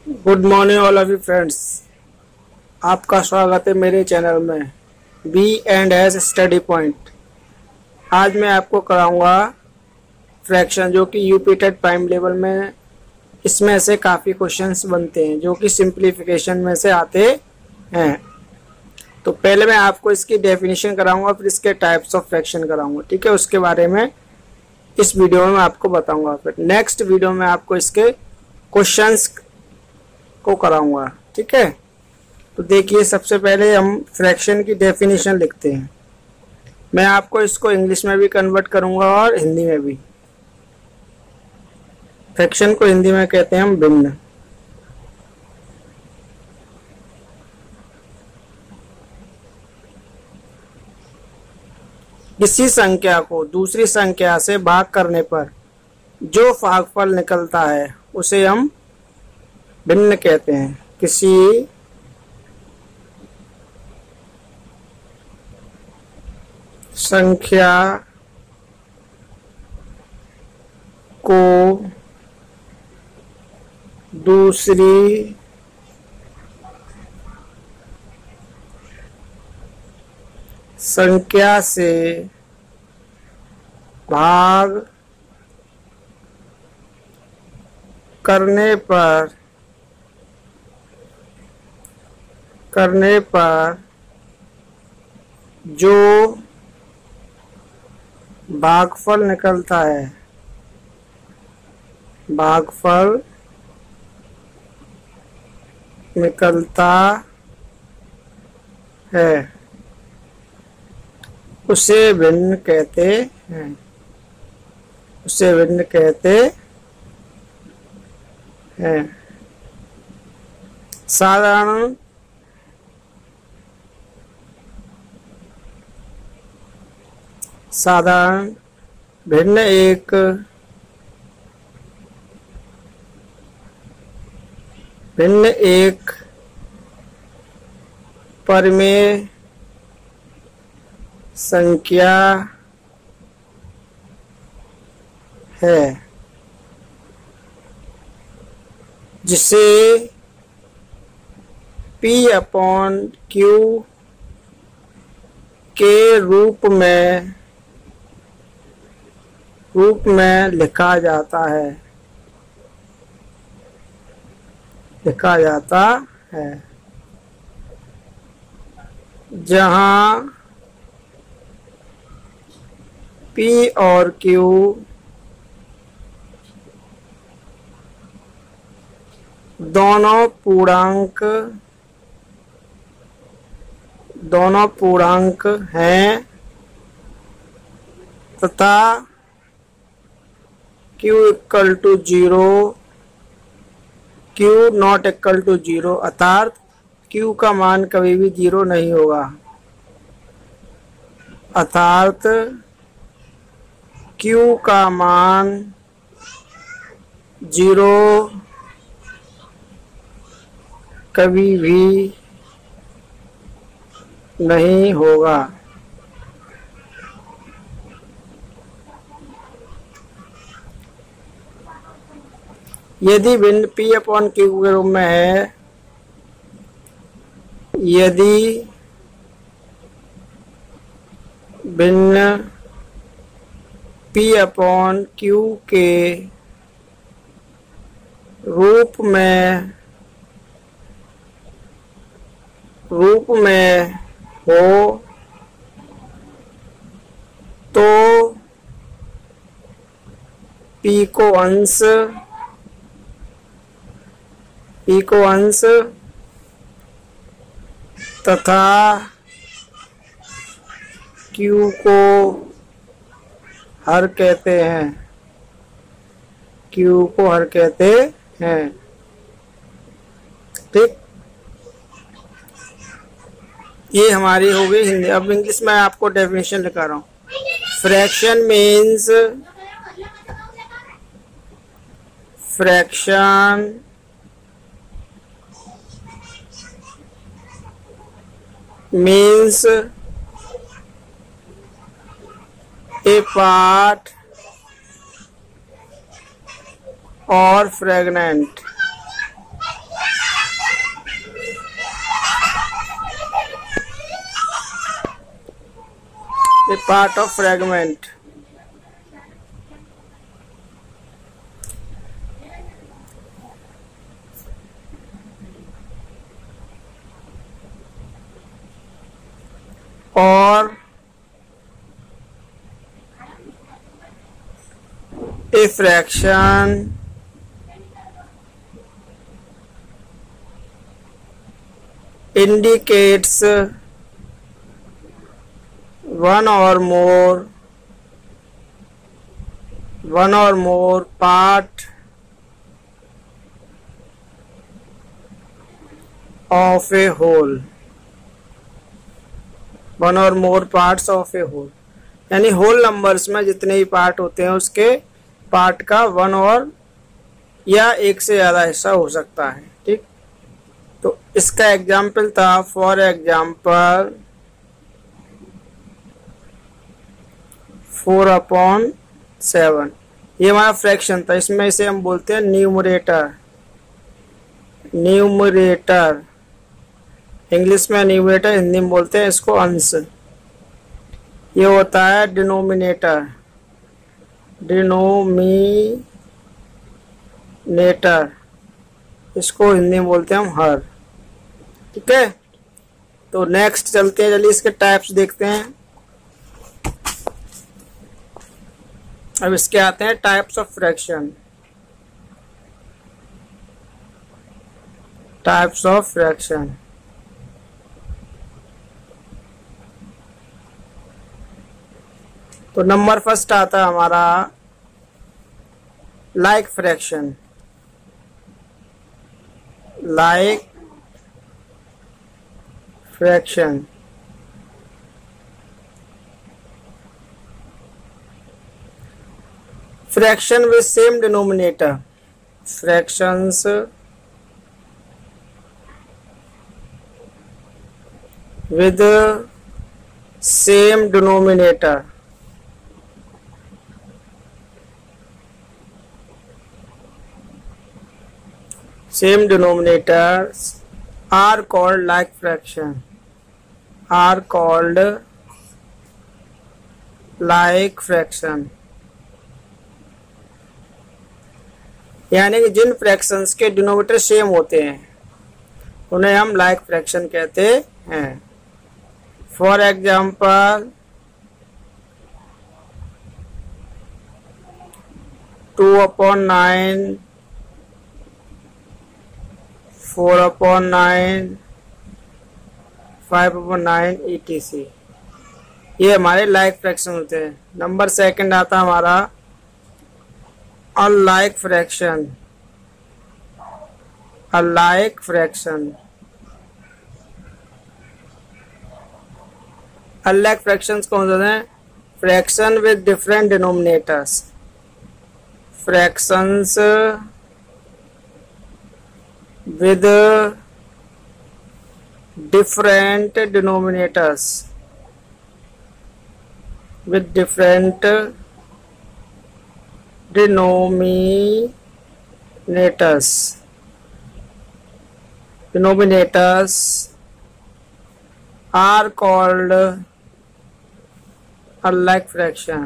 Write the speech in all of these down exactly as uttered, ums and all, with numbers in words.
Good morning all of you friends. आपका स्वागत है मेरे चैनल में B and S study point. आज मैं आपको कराऊंगा फ्रैक्शन, जो कि यूपी टेट प्राइम लेवल में इसमें से काफ़ी क्वेश्चंस बनते हैं जो कि सिंप्लीफिकेशन में से आते हैं। तो पहले मैं आपको इसकी डेफिनेशन कराऊंगा, फिर इसके टाइप्स ऑफ फ्रैक्शन कराऊंगा। ठीक है, उसके बारे में इस वीडियो में मैं आपको बताऊंगा। फिर नेक्स्ट वीडियो में आपको इसके क्वेश्चंस को कराऊंगा। ठीक है, तो देखिए सबसे पहले हम फ्रैक्शन की डेफिनेशन लिखते हैं। मैं आपको इसको इंग्लिश में भी कन्वर्ट करूंगा और हिंदी में भी। फ्रैक्शन को हिंदी में कहते हैं हम भिन्न। किसी संख्या को दूसरी संख्या से भाग करने पर जो भागफल निकलता है उसे हम भिन्न कहते हैं। किसी संख्या को दूसरी संख्या से भाग करने पर करने पर जो भागफल निकलता है भागफल निकलता है उसे भिन्न कहते हैं उसे भिन्न कहते हैं। साधारण साधारण भिन्न एक भिन्न एक परिमेय संख्या है जिसे P अपॉन Q के रूप में रूप में लिखा जाता है लिखा जाता है जहां P और Q दोनों पूर्णांक दोनों पूर्णांक हैं तथा Q equal to zero Q not equal to zero, अर्थात Q का मान कभी भी जीरो नहीं होगा अर्थात Q का मान जीरो कभी भी नहीं होगा। यदि भिन्न P अपॉन Q के रूप में है यदि भिन्न P अपॉन Q के रूप में रूप में हो तो P को अंश P को अंश तथा Q को हर कहते हैं Q को हर कहते हैं। ठीक, ये हमारी हो गई हिंदी। अब इंग्लिश में आपको डेफिनेशन लिखा रहा हूँ। Fraction means fraction means a part or fragment a part of fragment. और a fraction indicates one or more one or more part of a whole, one or more parts of a whole, यानी whole numbers में जितने भी part होते हैं उसके part का one और या एक से ज्यादा हिस्सा हो सकता है। ठीक, तो इसका एग्जाम्पल था for example four upon seven, ये हमारा फ्रैक्शन था। इसमें इसे हम बोलते हैं न्यूमरेटर। न्यूमरेटर इंग्लिश में न्यूमरेटर, हिंदी में बोलते हैं इसको अंश। ये होता है डिनोमिनेटर। डिनोमिनेटर इसको हिंदी में बोलते हैं हम हर। ठीक है, तो नेक्स्ट चलते हैं, चलिए इसके टाइप्स देखते हैं। अब इसके आते हैं types of fraction. Types of fraction तो नंबर फर्स्ट आता है हमारा like fraction. Like fraction fraction with same denominator. Fractions with same denominator. Same denominators are called like fraction. Are called like fraction. यानी कि जिन फ्रैक्शंस के डिनोमिनेटर सेम होते हैं उन्हें हम लाइक फ्रैक्शन कहते हैं। For example two upon nine, four upon nine, five upon nine, E T C, ये हमारे लाइक फ्रैक्शन होते हैं। नंबर सेकंड आता है हमारा unlike fraction. Unlike fraction unlike fractions कौन से हैं? Fraction with different denominators. Fractions with different denominators with different denominators denominators are called unlike fraction।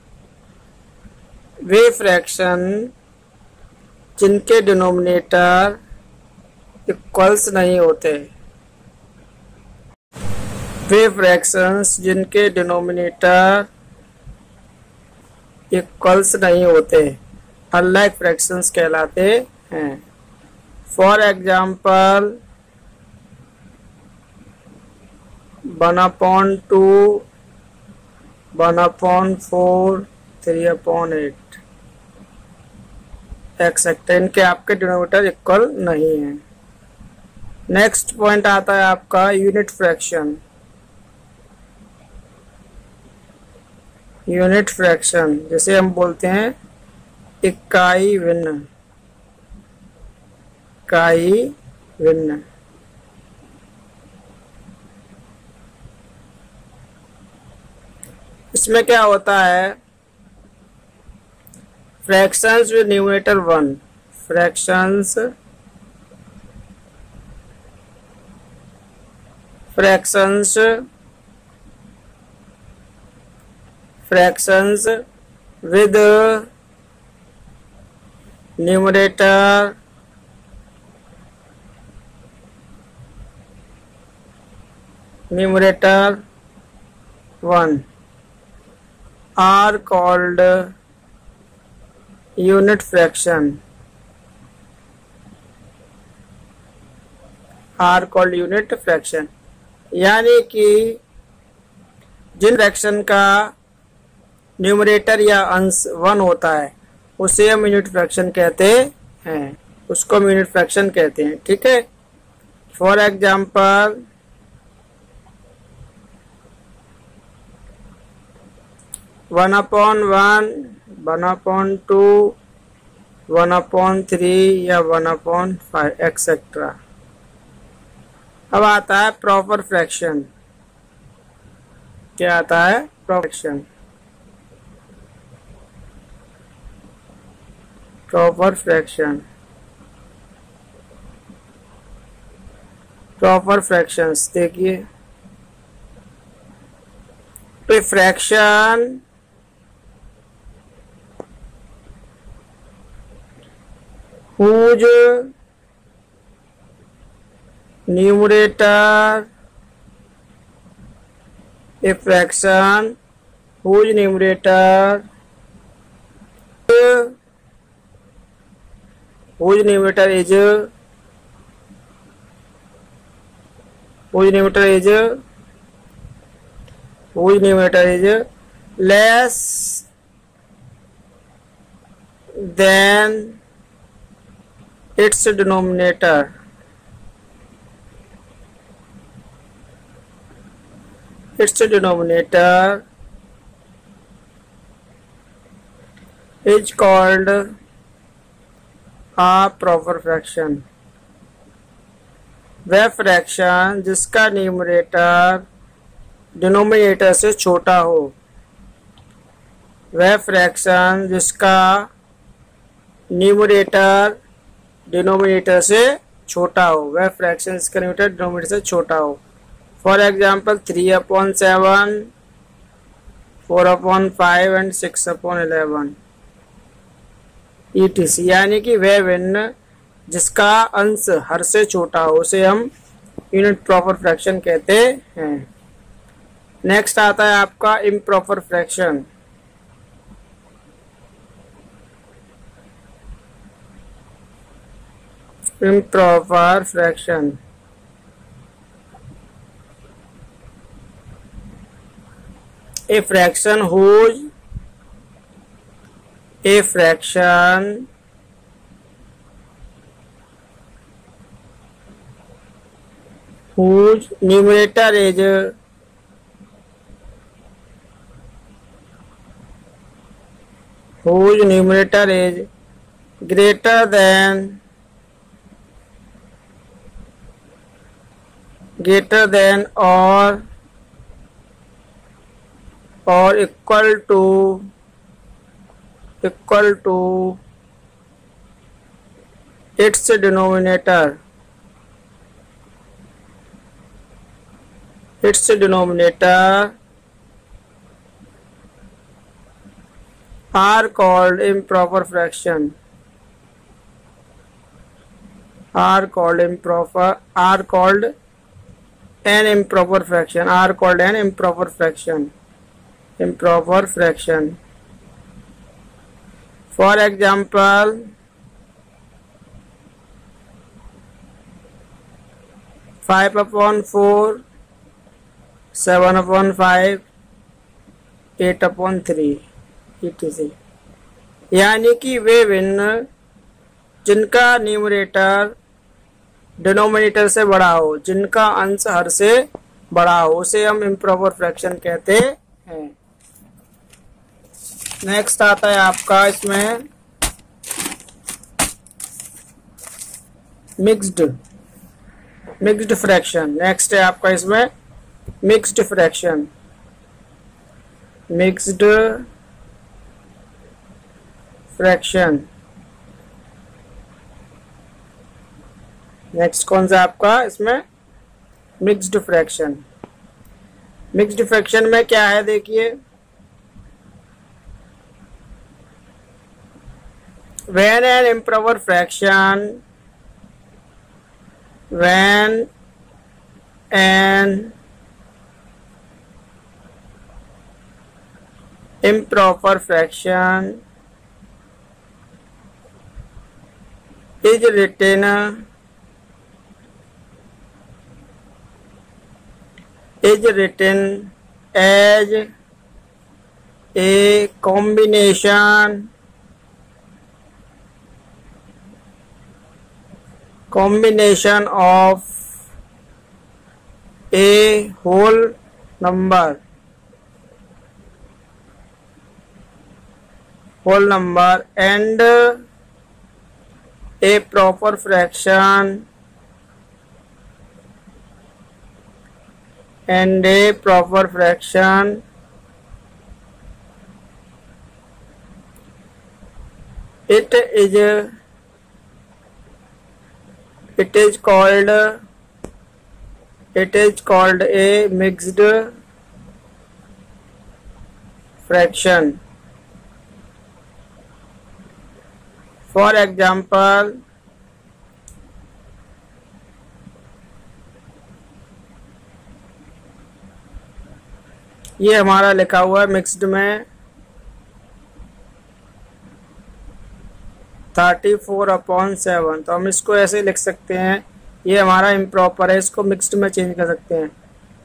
वे फ्रैक्शन जिनके डिनोमिनेटर इक्वल्स नहीं होते, वे फ्रैक्शंस जिनके डिनोमिनेटर इक्वल्स नहीं होते अनलाइक फ्रैक्शंस कहलाते हैं। For example one upon two, one upon four, three upon eight etcetera, इनके आपके डिनोमिनेटर इक्वल नहीं है। नेक्स्ट पॉइंट आता है आपका यूनिट फ्रैक्शन। यूनिट फ्रैक्शन जैसे हम बोलते हैं इकाई भिन्न। इकाई भिन्न इसमें क्या होता है? Fractions with numerator one. Fractions fractions fractions with numerator numerator one are called unit fraction are called unit fraction। यानी कि जिन फ्रैक्शन का न्यूमरेटर या अंश वन होता है उसे हम यूनिट फ्रैक्शन कहते हैं, उसको हम यूनिट फ्रैक्शन कहते हैं। ठीक है, for example one upon one, one upon two, one upon three या वन अपॉन फाइव एक्सेट्रा। अब आता है प्रॉपर फ्रैक्शन। क्या आता है? Fraction, proper fraction, proper fractions देखिए, तो fraction whose numerator a fraction whose numerator whose numerator is whose numerator is whose numerator is less than its denominator its denominator is called a proper fraction। वह fraction जिसका numerator denominator से छोटा हो, वह fraction जिसका numerator denominator से छोटा हो, वह फ्रैक्शन जिसका न्यूमरेटर डिनोमिनेटर से छोटा हो। For example three upon seven, four upon five and six upon eleven E T C. यानी कि वह भिन्न जिसका अंश हर से छोटा हो उसे हम यूनिट प्रॉपर फ्रैक्शन कहते हैं। नेक्स्ट आता है आपका improper fraction. improper fraction a fraction whose a fraction whose numerator is whose numerator is greater than greater than or or equal to equal to its denominator its denominator are called improper fraction are called improper are called an improper fraction are called an improper fraction improper fraction for example five upon four, seven upon five, eight upon three E T C. यानी कि वे भिन्न जिनका numerator denominator से बड़ा हो, जिनका अंश हर से बड़ा हो, उसे हम इम्प्रॉपर फ्रैक्शन कहते हैं। नेक्स्ट आता है आपका इसमें मिक्स्ड मिक्स्ड फ्रैक्शन। नेक्स्ट है आपका इसमें mixed fraction mixed fraction. Next कौन सा आपका इसमें मिक्स्ड फ्रैक्शन। मिक्स्ड फ्रैक्शन में क्या है देखिए, when an improper fraction when an improper fraction is written is written as a combination combination of a whole number whole number and a proper fraction and a proper fraction it is it is called it is called a mixed fraction. For example, ये हमारा लिखा हुआ है mixed में thirty four upon seven, तो हम इसको ऐसे लिख सकते हैं। ये हमारा इम्प्रॉपर है, इसको मिक्स्ड में चेंज कर सकते हैं।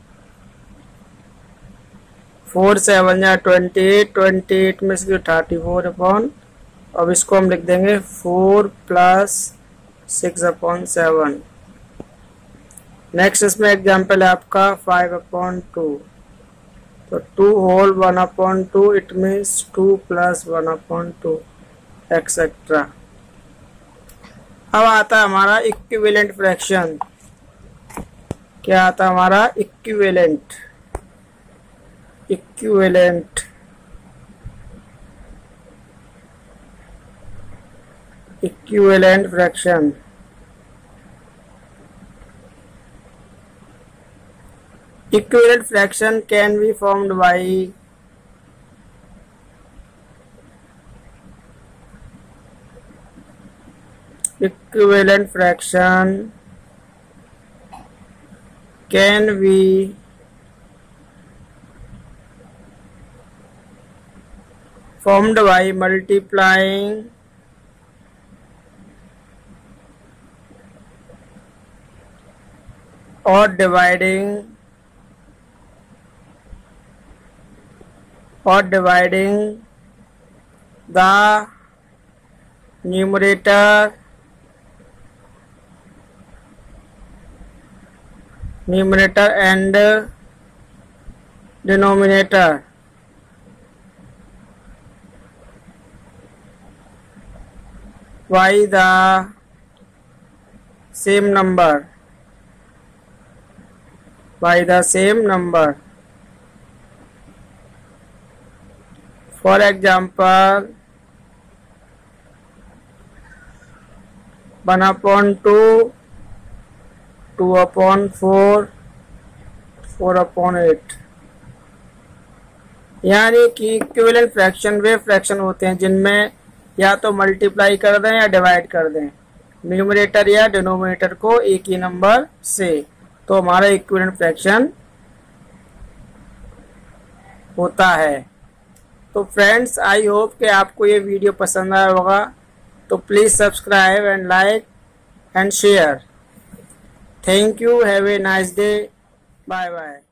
फोर सेवन या ट्वेंटी एट, ट्वेंटी एट में से थर्टी फोर अपॉन, अब इसको हम लिख देंगे four plus six upon seven. Next इसमें एग्जाम्पल है आपका फाइव अपॉन टू, तो two whole one upon two, it means two plus one upon two etcetera. अब आता है हमारा इक्विवेलेंट फ्रैक्शन। क्या आता है हमारा equivalent equivalent equivalent fraction. Equivalent fraction can be formed by equivalent fraction can be formed by multiplying or dividing or dividing the numerator numerator and denominator by the same number by the same number. For example, one upon two, two upon four, four upon eight. यानी कि equivalent fraction वे fraction होते हैं जिनमें या तो multiply कर दें या डिवाइड कर दें न्यूमरेटर या डिनोमिनेटर को एक ही नंबर से, तो हमारा इक्विवेलेंट फ्रैक्शन होता है। तो फ्रेंड्स, आई होप कि आपको ये वीडियो पसंद आया होगा, तो please subscribe and like and share. Thank you, have a nice day, bye bye.